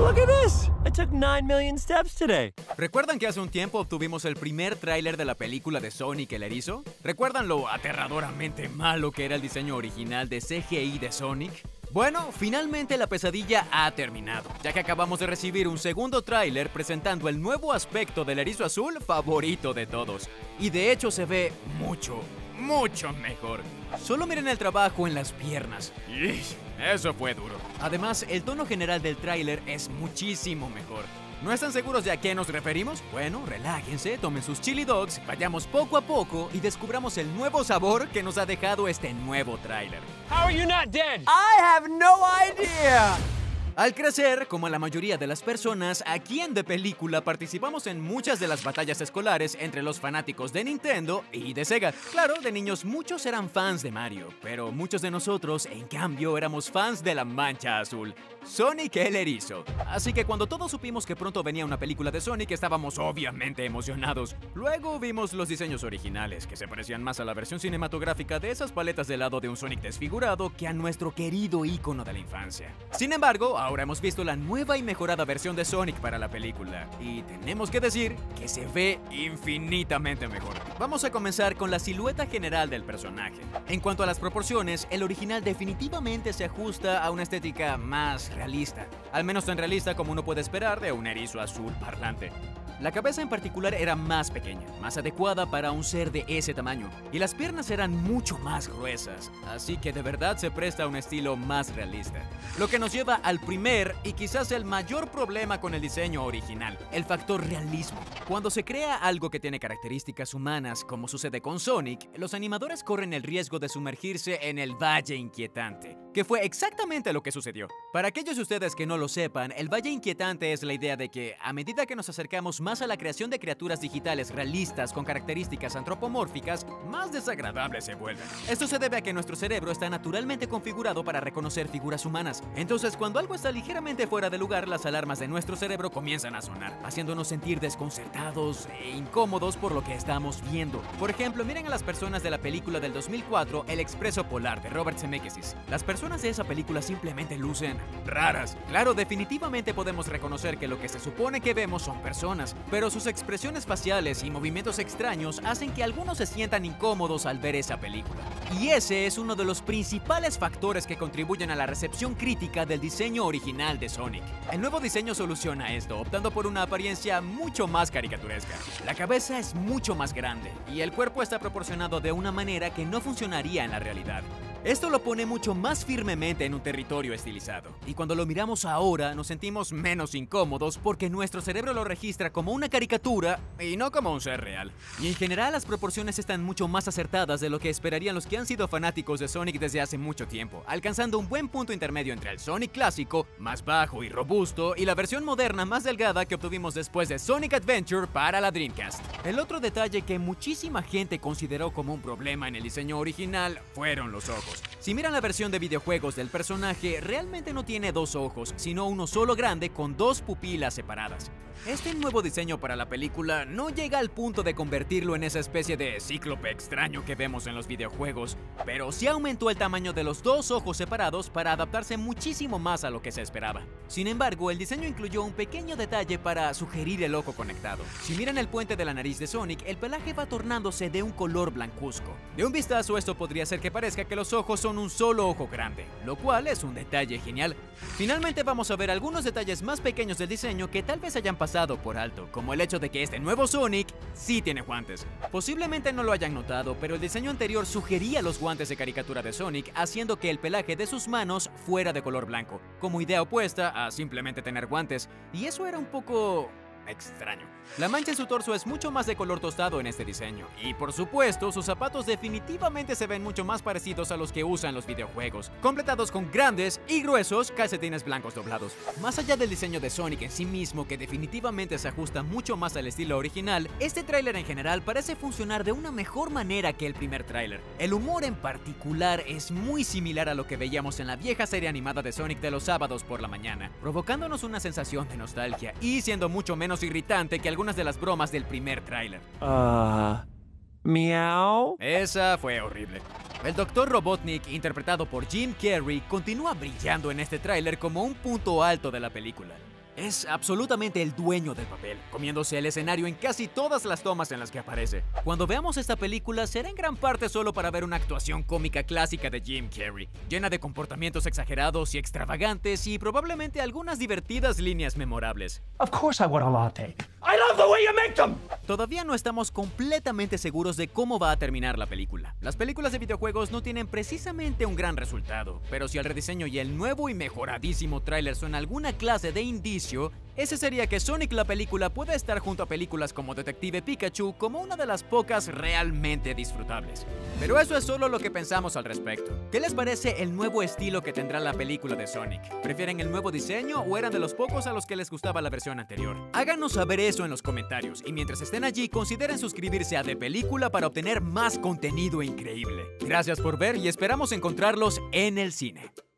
Look at this! I took 9 million steps today. ¿Recuerdan que hace un tiempo obtuvimos el primer tráiler de la película de Sonic el Erizo? ¿Recuerdan lo aterradoramente malo que era el diseño original de CGI de Sonic? Bueno, finalmente la pesadilla ha terminado, ya que acabamos de recibir un segundo tráiler presentando el nuevo aspecto del erizo azul favorito de todos. Y de hecho se ve mucho mejor. Solo miren el trabajo en las piernas. Eso fue duro. Además, el tono general del tráiler es muchísimo mejor. ¿No están seguros de a qué nos referimos? Bueno, relájense, tomen sus chili dogs, vayamos poco a poco y descubramos el nuevo sabor que nos ha dejado este nuevo tráiler. How are you not dead? I have no idea! Al crecer, como la mayoría de las personas, aquí en The Película participamos en muchas de las batallas escolares entre los fanáticos de Nintendo y de Sega. Claro, de niños muchos eran fans de Mario, pero muchos de nosotros, en cambio, éramos fans de la Mancha Azul, Sonic el Erizo. Así que cuando todos supimos que pronto venía una película de Sonic, estábamos obviamente emocionados. Luego vimos los diseños originales, que se parecían más a la versión cinematográfica de esas paletas de helado de un Sonic desfigurado que a nuestro querido ícono de la infancia. Sin embargo, ahora hemos visto la nueva y mejorada versión de Sonic para la película, y tenemos que decir que se ve infinitamente mejor. Vamos a comenzar con la silueta general del personaje. En cuanto a las proporciones, el original definitivamente se ajusta a una estética más realista, al menos tan realista como uno puede esperar de un erizo azul parlante. La cabeza en particular era más pequeña, más adecuada para un ser de ese tamaño, y las piernas eran mucho más gruesas, así que de verdad se presta a un estilo más realista. Lo que nos lleva al primer y quizás el mayor problema con el diseño original, el factor realismo. Cuando se crea algo que tiene características humanas, como sucede con Sonic, los animadores corren el riesgo de sumergirse en el Valle Inquietante, que fue exactamente lo que sucedió. Para aquellos de ustedes que no lo sepan, el Valle Inquietante es la idea de que, a medida que nos acercamos más a la creación de criaturas digitales realistas con características antropomórficas, más desagradables se vuelven. Esto se debe a que nuestro cerebro está naturalmente configurado para reconocer figuras humanas. Entonces, cuando algo está ligeramente fuera de lugar, las alarmas de nuestro cerebro comienzan a sonar, haciéndonos sentir desconcertados e incómodos por lo que estamos viendo. Por ejemplo, miren a las personas de la película del 2004, El Expreso Polar, de Robert Zemeckis. Las personas de esa película simplemente lucen raras. Claro, definitivamente podemos reconocer que lo que se supone que vemos son personas, pero sus expresiones faciales y movimientos extraños hacen que algunos se sientan incómodos al ver esa película. Y ese es uno de los principales factores que contribuyen a la recepción crítica del diseño original de Sonic. El nuevo diseño soluciona esto, optando por una apariencia mucho más caricaturesca. La cabeza es mucho más grande y el cuerpo está proporcionado de una manera que no funcionaría en la realidad. Esto lo pone mucho más firmemente en un territorio estilizado, y cuando lo miramos ahora nos sentimos menos incómodos porque nuestro cerebro lo registra como una caricatura y no como un ser real. Y en general las proporciones están mucho más acertadas de lo que esperarían los que han sido fanáticos de Sonic desde hace mucho tiempo, alcanzando un buen punto intermedio entre el Sonic clásico, más bajo y robusto, y la versión moderna más delgada que obtuvimos después de Sonic Adventure para la Dreamcast. El otro detalle que muchísima gente consideró como un problema en el diseño original fueron los ojos. Si miran la versión de videojuegos del personaje, realmente no tiene dos ojos, sino uno solo grande con dos pupilas separadas. Este nuevo diseño para la película no llega al punto de convertirlo en esa especie de cíclope extraño que vemos en los videojuegos, pero sí aumentó el tamaño de los dos ojos separados para adaptarse muchísimo más a lo que se esperaba. Sin embargo, el diseño incluyó un pequeño detalle para sugerir el ojo conectado. Si miran el puente de la nariz de Sonic, el pelaje va tornándose de un color blancuzco. De un vistazo, esto podría hacer que parezca que los ojos son un solo ojo grande, lo cual es un detalle genial. Finalmente vamos a ver algunos detalles más pequeños del diseño que tal vez hayan pasado por alto, como el hecho de que este nuevo Sonic sí tiene guantes. Posiblemente no lo hayan notado, pero el diseño anterior sugería los guantes de caricatura de Sonic, haciendo que el pelaje de sus manos fuera de color blanco, como idea opuesta a simplemente tener guantes, y eso era un poco extraño. La mancha en su torso es mucho más de color tostado en este diseño, y por supuesto sus zapatos definitivamente se ven mucho más parecidos a los que usan los videojuegos, completados con grandes y gruesos calcetines blancos doblados. Más allá del diseño de Sonic en sí mismo, que definitivamente se ajusta mucho más al estilo original, este tráiler en general parece funcionar de una mejor manera que el primer tráiler. El humor en particular es muy similar a lo que veíamos en la vieja serie animada de Sonic de los sábados por la mañana, provocándonos una sensación de nostalgia y siendo mucho menos irritante que algunas de las bromas del primer tráiler. Miau. Esa fue horrible. El Dr. Robotnik, interpretado por Jim Carrey, continúa brillando en este tráiler como un punto alto de la película. Es absolutamente el dueño del papel, comiéndose el escenario en casi todas las tomas en las que aparece. Cuando veamos esta película será en gran parte solo para ver una actuación cómica clásica de Jim Carrey, llena de comportamientos exagerados y extravagantes y probablemente algunas divertidas líneas memorables. Of course I want a latte. I love the way you make them! Todavía no estamos completamente seguros de cómo va a terminar la película. Las películas de videojuegos no tienen precisamente un gran resultado, pero si el rediseño y el nuevo y mejoradísimo tráiler son alguna clase de indicio, ese sería que Sonic la película puede estar junto a películas como Detective Pikachu como una de las pocas realmente disfrutables. Pero eso es solo lo que pensamos al respecto. ¿Qué les parece el nuevo estilo que tendrá la película de Sonic? ¿Prefieren el nuevo diseño o eran de los pocos a los que les gustaba la versión anterior? Háganos saber eso en los comentarios y mientras estén allí consideren suscribirse a De Película para obtener más contenido increíble. Gracias por ver y esperamos encontrarlos en el cine.